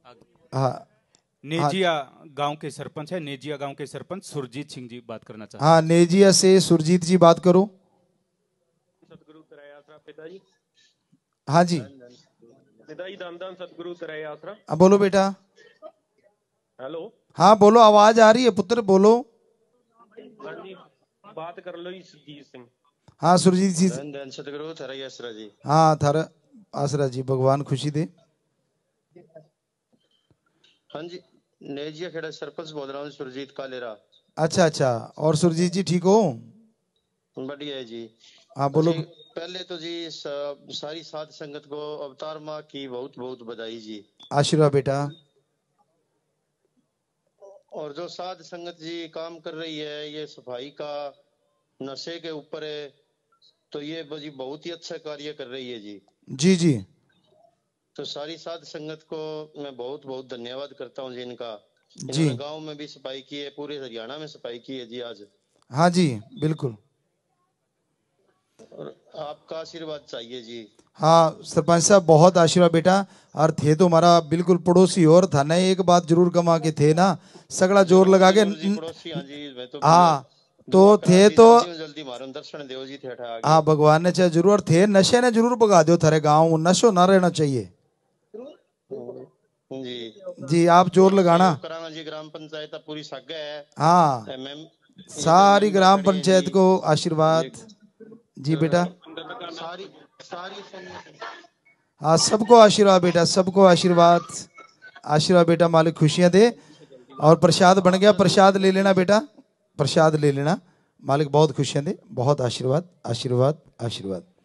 हाँ हाँ नेजिया गांव के सरपंच है, नेजिया गांव के सरपंच सुरजीत सिंह जी बात करना चाहते हाँ, नेजिया से सुरजीत जी बात करो। सतगुरु तेरा आसरा पिताजी। हाँ जी, पिताजी दान दान सतगुरु तेरा आसरा। अब बोलो बेटा। हेलो। हाँ बोलो, आवाज आ रही है पुत्र, बोलो। हाँ जी, बात कर लो सुरजीत सिंह। हाँ सुरजीत जी। धन धन सतगुरु तेरा आसरा जी। हाँ थारा आसरा जी, भगवान खुशी दे। हाँ जी, नेजिया खेड़ा सरपंच बोल रहा हूँ, सुरजीत कालेरा। अच्छा अच्छा, और सुरजीत जी ठीक हो? बढ़िया है जी। हाँ बोलो। जी पहले तो जी सारी साध संगत को अवतार माँ की बहुत बहुत बधाई जी। आशीर्वाद बेटा। और जो साध संगत जी काम कर रही है ये सफाई का, नशे के ऊपर है, तो ये जी बहुत ही अच्छा कार्य कर रही है जी। जी जी। तो सारी साध संगत को मैं बहुत बहुत धन्यवाद करता हूँ जी इनका। जी इन्होंने गांव में भी सफाई की है, पूरे हरियाणा में सफाई की है जी आज। हाँ जी बिल्कुल। और आपका आशीर्वाद चाहिए जी। हाँ सरपंच साहब, बहुत आशीर्वाद बेटा। और थे तो हमारा बिल्कुल पड़ोसी, और था ना, एक बात जरूर कमा के थे ना, सगड़ा जोर जरूर लगा के जरूर जी पड़ोसी। हाँ जी, मैं तो हाँ दुआ तो करा थे जी, तो। जल्दी जल्दी मारो दर्शन देव जी थे आगे। हाँ भगवान ने चाहे जरूर, और थे नशे ने जरूर भगा दो थारे गाँव, नशो ना रहना चाहिए। जी जी आप जोर लगाना। सहयोग कराना जी, ग्राम पंचायत पूरी सागे है। हाँ एमएम ये जो सारी मेंबर ग्राम खड़े हैं जी, पंचायत को ये आशीर्वाद। जी बेटा। सारी सारी संगत। हाँ सबको आशीर्वाद बेटा, सबको आशीर्वाद। आशीर्वाद बेटा, मालिक खुशियां दे। और प्रसाद बन गया, प्रसाद ले लेना बेटा, प्रसाद ले लेना। मालिक बहुत खुशियां दे, बहुत आशीर्वाद आशीर्वाद आशीर्वाद।